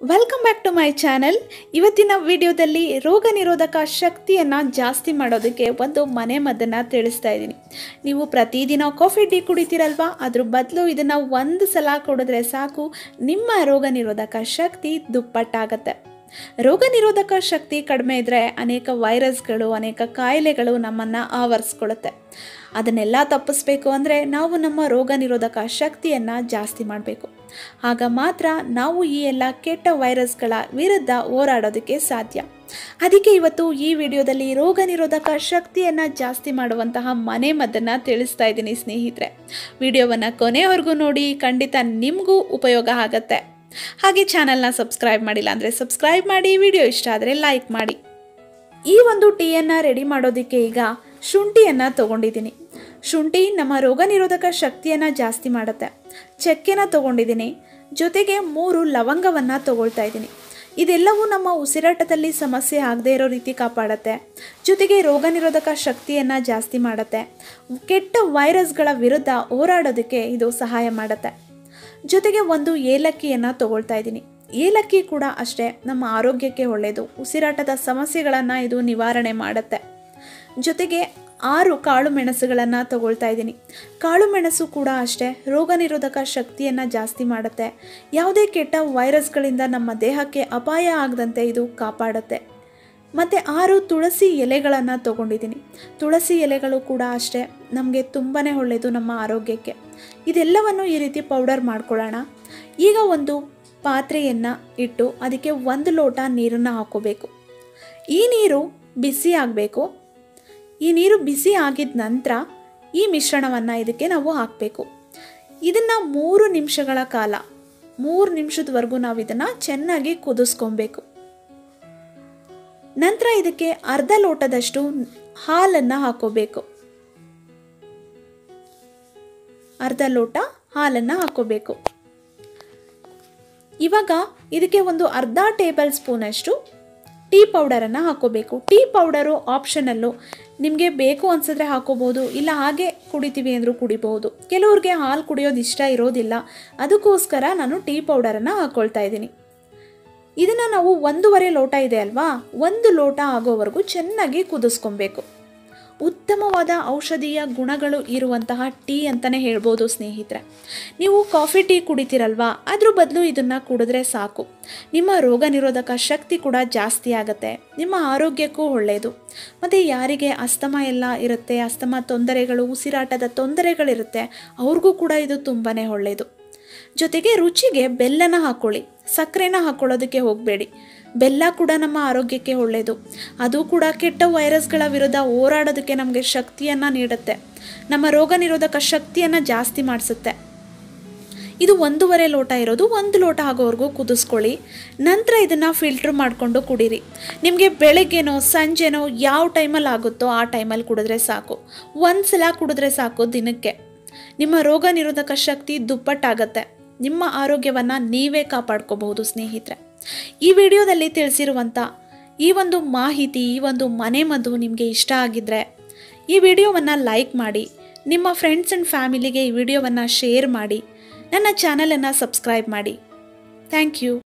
Welcome back to my channel. ಇವತ್ತಿನ ವಿಡಿಯೋದಲ್ಲಿ ರೋಗ ನಿರೋಧಕ ಶಕ್ತಿಯನ್ನು ಜಾಸ್ತಿ ಮಾಡೋದಕ್ಕೆ ಒಂದು ಮನೆ ಮದ್ದನ್ನು ತಿಳಿಸ್ತಾ ಇದ್ದೀನಿ. ನೀವು ಪ್ರತಿದಿನ ಕಾಫಿ ಟೀ ಕುಡಿತೀರಲ್ವಾ, ಅದ್ರ ಬದಲು ಇದನ್ನು ಒಂದು ಸಲ ಕುಡಿದ್ರೆ ಸಾಕು, ನಿಮ್ಮ ರೋಗ ನಿರೋಧಕ ಶಕ್ತಿ ದುಪ್ಪಟ್ಟಾಗತ್ತೆ. ರೋಗ ನಿರೋಧಕ ಶಕ್ತಿ ಕಡಿಮೆ ಇದ್ದರೆ ಅನೇಕ ವೈರಸ್ಗಳು, ಅನೇಕ ಕಾಯಿಲೆಗಳು ನಮ್ಮನ್ನು ಆವರಿಸ್ಕೊಳ್ಳುತ್ತೆ. ಅದನ್ನೆಲ್ಲ ತಪ್ಪಿಸ್ಬೇಕು ಅಂದರೆ ನಾವು ನಮ್ಮ ರೋಗ ನಿರೋಧಕ ಶಕ್ತಿಯನ್ನು ಜಾಸ್ತಿ ಮಾಡಬೇಕು. ಆಗ ಮಾತ್ರ ನಾವು ಈ ಎಲ್ಲ ಕೆಟ್ಟ ವೈರಸ್ಗಳ ವಿರುದ್ಧ ಹೋರಾಡೋದಕ್ಕೆ ಸಾಧ್ಯ. ಅದಕ್ಕೆ ಇವತ್ತು ಈ ವಿಡಿಯೋದಲ್ಲಿ ರೋಗ ನಿರೋಧಕ ಶಕ್ತಿಯನ್ನು ಜಾಸ್ತಿ ಮಾಡುವಂತಹ ಮನೆ ಮದ್ದನ್ನು ತಿಳಿಸ್ತಾ ಇದ್ದೀನಿ ಸ್ನೇಹಿತರೆ. ವಿಡಿಯೋವನ್ನು ಕೊನೆವರೆಗೂ ನೋಡಿ, ಖಂಡಿತ ನಿಮಗೂ ಉಪಯೋಗ ಆಗುತ್ತೆ. ಹಾಗೆ ಚಾನಲ್ನ ಸಬ್ಸ್ಕ್ರೈಬ್ ಮಾಡಿಲ್ಲ ಅಂದರೆ ಸಬ್ಸ್ಕ್ರೈಬ್ ಮಾಡಿ, ವಿಡಿಯೋ ಇಷ್ಟ ಆದರೆ ಲೈಕ್ ಮಾಡಿ. ಈ ಒಂದು ಟೀಯನ್ನು ರೆಡಿ ಮಾಡೋದಕ್ಕೆ ಈಗ ಶುಂಠಿಯನ್ನು ತೊಗೊಂಡಿದ್ದೀನಿ. ಶುಂಠಿ ನಮ್ಮ ರೋಗ ನಿರೋಧಕ ಶಕ್ತಿಯನ್ನು ಜಾಸ್ತಿ ಮಾಡುತ್ತೆ. ಚಕ್ಕೆನ ತೊಗೊಂಡಿದ್ದೀನಿ, ಜೊತೆಗೆ 3 ಲವಂಗವನ್ನು ತೊಗೊಳ್ತಾ ಇದ್ದೀನಿ. ಇದೆಲ್ಲವೂ ನಮ್ಮ ಉಸಿರಾಟದಲ್ಲಿ ಸಮಸ್ಯೆ ಆಗದೇ ಇರೋ ರೀತಿ ಕಾಪಾಡುತ್ತೆ. ಜೊತೆಗೆ ರೋಗ ನಿರೋಧಕ ಶಕ್ತಿಯನ್ನು ಜಾಸ್ತಿ ಮಾಡುತ್ತೆ. ಕೆಟ್ಟ ವೈರಸ್ಗಳ ವಿರುದ್ಧ ಹೋರಾಡೋದಕ್ಕೆ ಇದು ಸಹಾಯ ಮಾಡುತ್ತೆ. ಜೊತೆಗೆ 1 ಏಲಕ್ಕಿಯನ್ನು ತೊಗೊಳ್ತಾ ಇದ್ದೀನಿ. ಏಲಕ್ಕಿ ಕೂಡ ಅಷ್ಟೇ ನಮ್ಮ ಆರೋಗ್ಯಕ್ಕೆ ಒಳ್ಳೆಯದು. ಉಸಿರಾಟದ ಸಮಸ್ಯೆಗಳನ್ನು ಇದು ನಿವಾರಣೆ ಮಾಡುತ್ತೆ. ಜೊತೆಗೆ 6 ಕಾಳು ಮೆಣಸುಗಳನ್ನು ತೊಗೊಳ್ತಾ ಇದ್ದೀನಿ. ಕಾಳು ಮೆಣಸು ಕೂಡ ಅಷ್ಟೇ ರೋಗ ನಿರೋಧಕ ಶಕ್ತಿಯನ್ನು ಜಾಸ್ತಿ ಮಾಡುತ್ತೆ. ಯಾವುದೇ ಕೆಟ್ಟ ವೈರಸ್ಗಳಿಂದ ನಮ್ಮ ದೇಹಕ್ಕೆ ಅಪಾಯ ಆಗದಂತೆ ಇದು ಕಾಪಾಡುತ್ತೆ. ಮತ್ತು 6 ತುಳಸಿ ಎಲೆಗಳನ್ನು ತೊಗೊಂಡಿದ್ದೀನಿ. ತುಳಸಿ ಎಲೆಗಳು ಕೂಡ ಅಷ್ಟೇ ನಮಗೆ ತುಂಬಾ ಒಳ್ಳೆಯದು ನಮ್ಮ ಆರೋಗ್ಯಕ್ಕೆ. ಇದೆಲ್ಲವನ್ನು ಈ ರೀತಿ ಪೌಡರ್ ಮಾಡ್ಕೊಳ್ಳೋಣ. ಈಗ ಒಂದು ಪಾತ್ರೆಯನ್ನು ಇಟ್ಟು ಅದಕ್ಕೆ 1 ಲೋಟ ನೀರನ್ನು ಹಾಕೋಬೇಕು. ಈ ನೀರು ಬಿಸಿ ಆಗಬೇಕು. ಈ ನೀರು ಬಿಸಿ ಆಗಿದ ನಂತರ ಈ ಮಿಶ್ರಣವನ್ನು ಇದಕ್ಕೆ ನಾವು ಹಾಕಬೇಕು. ಇದನ್ನು 3 ನಿಮಿಷಗಳ ಕಾಲ, 3 ನಿಮಿಷದವರೆಗೂ ನಾವು ಇದನ್ನು ಚೆನ್ನಾಗಿ ಕುದಿಸ್ಕೊಬೇಕು. ನಂತರ ಇದಕ್ಕೆ ಅರ್ಧ ಲೋಟದಷ್ಟು ಹಾಲನ್ನು ಹಾಕೋಬೇಕು. ಅರ್ಧ ಲೋಟ ಹಾಲನ್ನು ಹಾಕೋಬೇಕು. ಇವಾಗ ಇದಕ್ಕೆ ಒಂದು ಅರ್ಧ ಟೇಬಲ್ ಸ್ಪೂನಷ್ಟು ಟೀ ಪೌಡರನ್ನು ಹಾಕೋಬೇಕು. ಟೀ ಪೌಡರು ಆಪ್ಷನಲ್ಲು, ನಿಮಗೆ ಬೇಕು ಅನಿಸಿದ್ರೆ ಹಾಕೋಬೋದು, ಇಲ್ಲ ಹಾಗೆ ಕುಡಿತೀವಿ ಅಂದರೂ ಕುಡಿಬಹುದು. ಕೆಲವ್ರಿಗೆ ಹಾಲು ಕುಡಿಯೋದು ಇಷ್ಟ ಇರೋದಿಲ್ಲ, ಅದಕ್ಕೋಸ್ಕರ ನಾನು ಟೀ ಪೌಡರನ್ನು ಹಾಕ್ಕೊಳ್ತಾ ಇದ್ದೀನಿ. ಇದನ್ನು ನಾವು 1.5 ಲೋಟ ಇದೆ ಅಲ್ವಾ, 1 ಲೋಟ ಆಗೋವರೆಗೂ ಚೆನ್ನಾಗಿ ಕುದಿಸ್ಕೊಬೇಕು. ಉತ್ತಮವಾದ ಔಷಧೀಯ ಗುಣಗಳು ಇರುವಂತಹ ಟೀ ಅಂತಲೇ ಹೇಳ್ಬೋದು ಸ್ನೇಹಿತರೆ. ನೀವು ಕಾಫಿ ಟೀ ಕುಡಿತೀರಲ್ವಾ, ಅದ್ರ ಬದಲು ಇದನ್ನು ಕುಡಿದ್ರೆ ಸಾಕು. ನಿಮ್ಮ ರೋಗ ನಿರೋಧಕ ಶಕ್ತಿ ಕೂಡ ಜಾಸ್ತಿ ಆಗುತ್ತೆ, ನಿಮ್ಮ ಆರೋಗ್ಯಕ್ಕೂ ಒಳ್ಳೆಯದು. ಮತ್ತು ಯಾರಿಗೆ ಅಸ್ತಮ ಎಲ್ಲ ಇರುತ್ತೆ, ಅಸ್ತಮ ತೊಂದರೆಗಳು, ಉಸಿರಾಟದ ತೊಂದರೆಗಳಿರುತ್ತೆ, ಅವ್ರಿಗೂ ಕೂಡ ಇದು ತುಂಬಾ ಒಳ್ಳೆಯದು. ಜೊತೆಗೆ ರುಚಿಗೆ ಬೆಲ್ಲನ ಹಾಕ್ಕೊಳ್ಳಿ, ಸಕ್ಕರೆನ ಹಾಕ್ಕೊಳ್ಳೋದಕ್ಕೆ ಹೋಗಬೇಡಿ. ಬೆಲ್ಲ ಕೂಡ ನಮ್ಮ ಆರೋಗ್ಯಕ್ಕೆ ಒಳ್ಳೆಯದು. ಅದು ಕೂಡ ಕೆಟ್ಟ ವೈರಸ್ಗಳ ವಿರುದ್ಧ ಹೋರಾಡೋದಕ್ಕೆ ನಮಗೆ ಶಕ್ತಿಯನ್ನು ನೀಡುತ್ತೆ, ನಮ್ಮ ರೋಗ ನಿರೋಧಕ ಶಕ್ತಿಯನ್ನು ಜಾಸ್ತಿ ಮಾಡಿಸುತ್ತೆ. ಇದು 1.5 ಲೋಟ ಇರೋದು, 1 ಲೋಟ ಆಗೋವರೆಗೂ ಕುದಿಸ್ಕೊಳ್ಳಿ. ನಂತರ ಇದನ್ನು ಫಿಲ್ಟ್ರ್ ಮಾಡಿಕೊಂಡು ಕುಡೀರಿ. ನಿಮಗೆ ಬೆಳಗ್ಗೆನೋ ಸಂಜೆನೋ ಯಾವ ಟೈಮಲ್ಲಿ ಆಗುತ್ತೋ ಆ ಟೈಮಲ್ಲಿ ಕುಡಿದ್ರೆ ಸಾಕು. 1 ಸಲ ಕುಡಿದ್ರೆ ಸಾಕು ದಿನಕ್ಕೆ. ನಿಮ್ಮ ರೋಗ ನಿರೋಧಕ ಶಕ್ತಿ ದುಪ್ಪಟ್ಟಾಗತ್ತೆ. ನಿಮ್ಮ ಆರೋಗ್ಯವನ್ನು ನೀವೇ ಕಾಪಾಡ್ಕೋಬಹುದು ಸ್ನೇಹಿತರೆ. ಈ ವಿಡಿಯೋದಲ್ಲಿ ತಿಳಿಸಿರುವಂಥ ಈ ಒಂದು ಮಾಹಿತಿ, ಈ ಒಂದು ಮನೆ ಮದ್ದು ನಿಮಗೆ ಇಷ್ಟ ಆಗಿದ್ದರೆ ಈ ವಿಡಿಯೋವನ್ನು ಲೈಕ್ ಮಾಡಿ, ನಿಮ್ಮ ಫ್ರೆಂಡ್ಸ್ ಆ್ಯಂಡ್ ಫ್ಯಾಮಿಲಿಗೆ ಈ ವಿಡಿಯೋವನ್ನು ಶೇರ್ ಮಾಡಿ, ನನ್ನ ಚಾನಲನ್ನು ಸಬ್ಸ್ಕ್ರೈಬ್ ಮಾಡಿ. Thank you.